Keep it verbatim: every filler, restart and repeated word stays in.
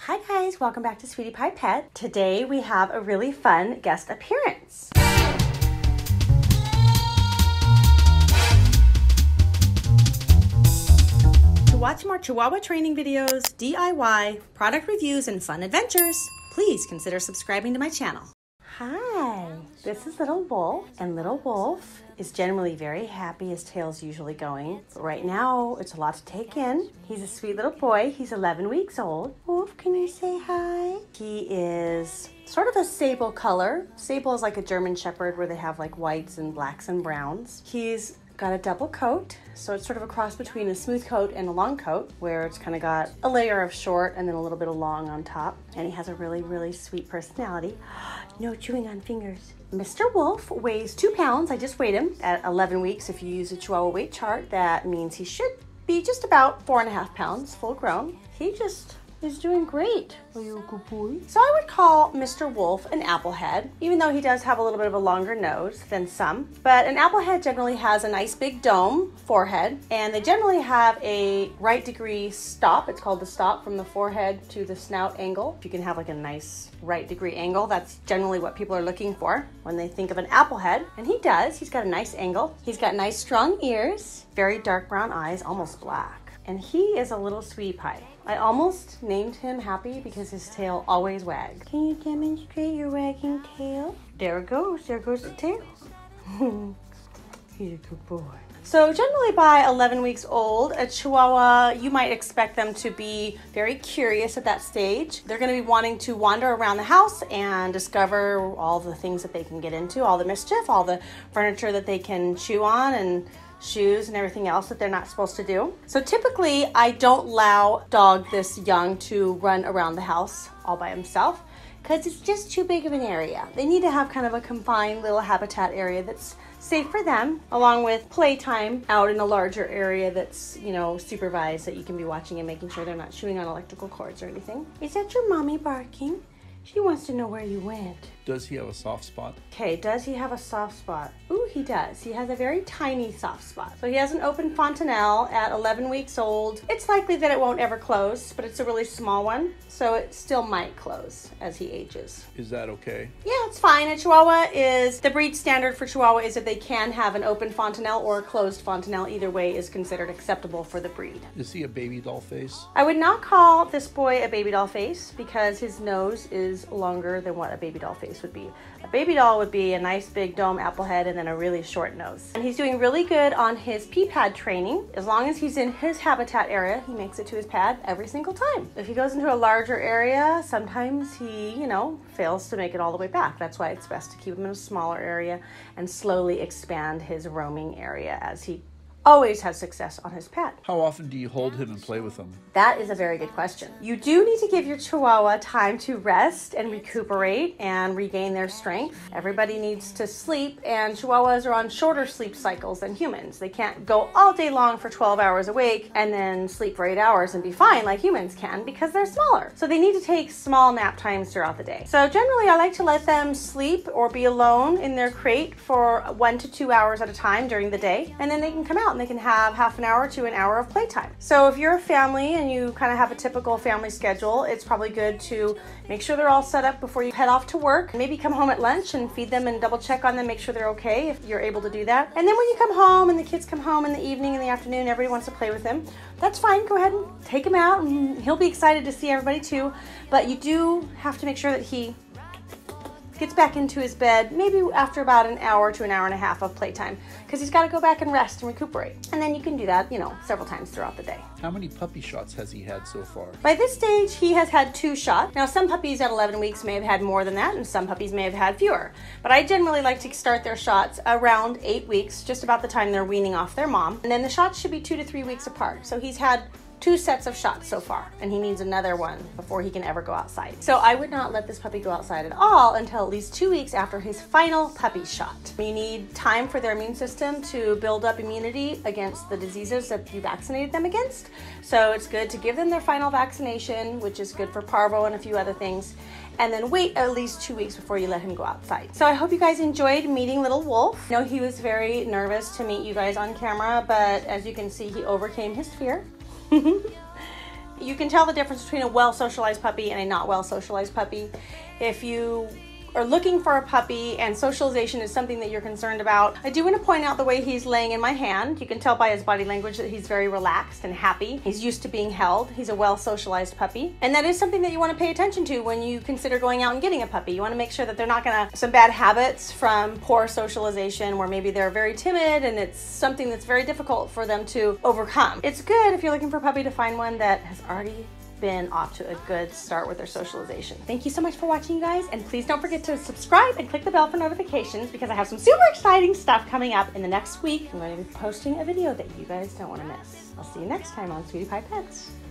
Hi guys, welcome back to Sweetie Pie Pet. Today we have a really fun guest appearance. To watch more Chihuahua training videos, D I Y, product reviews, and fun adventures, please consider subscribing to my channel. Hi, this is Little Wolf, and Little Wolf is generally very happy. His tail's usually going, but right now it's a lot to take in. He's a sweet little boy. He's eleven weeks old. Wolf, can you say hi? He is sort of a sable color. Sable is like a German Shepherd where they have like whites and blacks and browns. He's got a double coat, so it's sort of a cross between a smooth coat and a long coat, where it's kind of got a layer of short and then a little bit of long on top. And he has a really, really sweet personality. No chewing on fingers. Mister Wolf weighs two pounds. I just weighed him at eleven weeks. If you use a Chihuahua weight chart, that means he should be just about four and a half pounds, full grown. He just is doing great. Are you a good boy? So I would call Mister Wolf an applehead, even though he does have a little bit of a longer nose than some. But an applehead generally has a nice big dome forehead, and they generally have a right degree stop. It's called the stop from the forehead to the snout angle. If you can have like a nice right degree angle, that's generally what people are looking for when they think of an applehead. And he does. He's got a nice angle. He's got nice strong ears, very dark brown eyes, almost black. And he is a little sweetie pie. I almost named him Happy because his tail always wags. Can you demonstrate your wagging tail? There it goes. There goes the tail. He's a good boy. So generally by eleven weeks old, a Chihuahua, you might expect them to be very curious at that stage. They're going to be wanting to wander around the house and discover all the things that they can get into, all the mischief, all the furniture that they can chew on, and shoes and everything else that they're not supposed to do. So typically I don't allow dog this young to run around the house all by himself because it's just too big of an area. They need to have kind of a confined little habitat area that's safe for them, along with playtime out in a larger area that's, you know, supervised, that you can be watching and making sure they're not chewing on electrical cords or anything. Is that your mommy barking? She wants to know where you went. Does he have a soft spot? Okay, does he have a soft spot? Ooh, he does. He has a very tiny soft spot. So he has an open fontanelle at eleven weeks old. It's likely that it won't ever close, but it's a really small one, so it still might close as he ages. Is that okay? Yeah, it's fine. A Chihuahua is, the breed standard for Chihuahua is that they can have an open fontanelle or a closed fontanelle. Either way is considered acceptable for the breed. Is he a baby doll face? I would not call this boy a baby doll face because his nose is longer than what a baby doll face would be. A baby doll would be a nice big dome apple head and then a really short nose. And he's doing really good on his pee pad training. As long as he's in his habitat area, he makes it to his pad every single time. If he goes into a larger area, sometimes he, you know, fails to make it all the way back. That's why it's best to keep him in a smaller area and slowly expand his roaming area as he always has success on his pad. How often do you hold him and play with him? That is a very good question. You do need to give your Chihuahua time to rest and recuperate and regain their strength. Everybody needs to sleep, and Chihuahuas are on shorter sleep cycles than humans. They can't go all day long for twelve hours awake and then sleep for eight hours and be fine like humans can because they're smaller. So they need to take small nap times throughout the day. So generally I like to let them sleep or be alone in their crate for one to two hours at a time during the day, and then they can come out and they can have half an hour to an hour of playtime. So if you're a family and you kind of have a typical family schedule, it's probably good to make sure they're all set up before you head off to work. Maybe come home at lunch and feed them and double check on them, make sure they're okay if you're able to do that. And then when you come home and the kids come home in the evening, in the afternoon, everybody wants to play with them, that's fine. Go ahead and take him out and he'll be excited to see everybody too. But you do have to make sure that he gets back into his bed maybe after about an hour to an hour and a half of playtime, because he's got to go back and rest and recuperate. And then you can do that, you know, several times throughout the day. How many puppy shots has he had so far? By this stage, he has had two shots. Now, some puppies at eleven weeks may have had more than that, and some puppies may have had fewer. But I generally like to start their shots around eight weeks, just about the time they're weaning off their mom. And then the shots should be two to three weeks apart. So he's had two sets of shots so far, and he needs another one before he can ever go outside. So I would not let this puppy go outside at all until at least two weeks after his final puppy shot. You need time for their immune system to build up immunity against the diseases that you vaccinated them against. So it's good to give them their final vaccination, which is good for parvo and a few other things, and then wait at least two weeks before you let him go outside. So I hope you guys enjoyed meeting Little Wolf. I know he was very nervous to meet you guys on camera, but as you can see, he overcame his fear. You can tell the difference between a well-socialized puppy and a not well-socialized puppy. If you are looking for a puppy and socialization is something that you're concerned about, I do want to point out the way he's laying in my hand. You can tell by his body language that he's very relaxed and happy. He's used to being held. He's a well-socialized puppy. And that is something that you want to pay attention to when you consider going out and getting a puppy. You want to make sure that they're not going to, some bad habits from poor socialization where maybe they're very timid and it's something that's very difficult for them to overcome. It's good if you're looking for a puppy to find one that has already been off to a good start with their socialization. Thank you so much for watching, you guys, and please don't forget to subscribe and click the bell for notifications because I have some super exciting stuff coming up in the next week. I'm going to be posting a video that you guys don't want to miss. I'll see you next time on Sweetie Pie Pets.